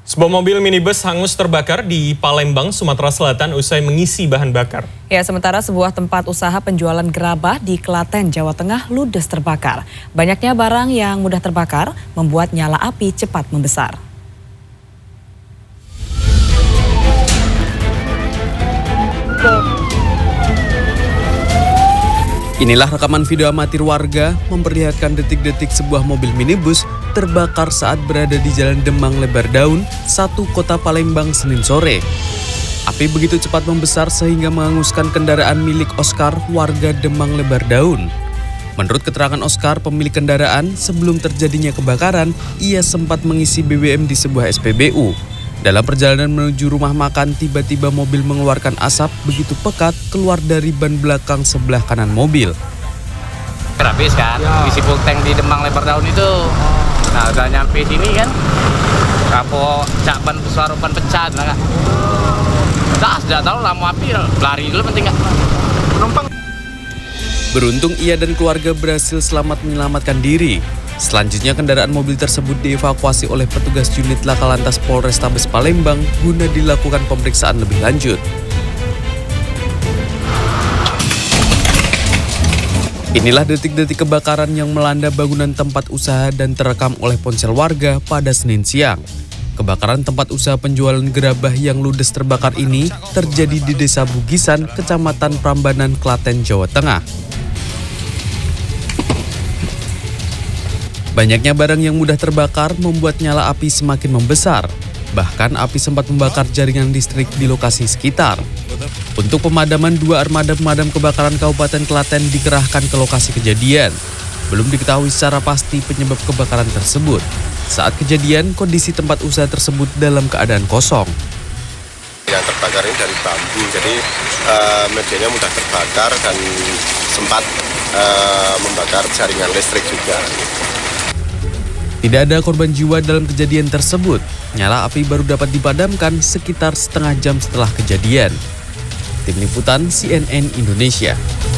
Sebuah mobil minibus hangus terbakar di Palembang, Sumatera Selatan usai mengisi bahan bakar. Ya, sementara sebuah tempat usaha penjualan gerabah di Klaten, Jawa Tengah ludes terbakar. Banyaknya barang yang mudah terbakar membuat nyala api cepat membesar. Inilah rekaman video amatir warga memperlihatkan detik-detik sebuah mobil minibus terbakar saat berada di Jalan Demang Lebar Daun, 1 Kota Palembang, Senin sore. Api begitu cepat membesar sehingga menghanguskan kendaraan milik Oscar, warga Demang Lebar Daun. Menurut keterangan Oscar, pemilik kendaraan, sebelum terjadinya kebakaran, ia sempat mengisi BBM di sebuah SPBU. Dalam perjalanan menuju rumah makan, tiba-tiba mobil mengeluarkan asap begitu pekat keluar dari ban belakang sebelah kanan mobil. Habis kan, isi full tank di Demang Lebar Daun itu. Nah, udah nyampe sini kan, kapok cak ban ban pecah, nah, sudah tahu lama api, lari dulu penting nggak? Penumpang. Beruntung ia dan keluarga berhasil selamat menyelamatkan diri. Selanjutnya kendaraan mobil tersebut dievakuasi oleh petugas unit Laka Lantas Polrestabes Palembang guna dilakukan pemeriksaan lebih lanjut. Inilah detik-detik kebakaran yang melanda bangunan tempat usaha dan terekam oleh ponsel warga pada Senin siang. Kebakaran tempat usaha penjualan gerabah yang ludes terbakar ini terjadi di Desa Bugisan, Kecamatan Prambanan, Klaten, Jawa Tengah. Banyaknya barang yang mudah terbakar membuat nyala api semakin membesar. Bahkan api sempat membakar jaringan listrik di lokasi sekitar. Untuk pemadaman, 2 armada pemadam kebakaran Kabupaten Klaten dikerahkan ke lokasi kejadian. Belum diketahui secara pasti penyebab kebakaran tersebut. Saat kejadian, kondisi tempat usaha tersebut dalam keadaan kosong. Yang terbakar ini dari bambu, jadi medianya mudah terbakar dan sempat membakar jaringan listrik juga. Tidak ada korban jiwa dalam kejadian tersebut. Nyala api baru dapat dipadamkan sekitar setengah jam setelah kejadian. Tim Liputan CNN Indonesia.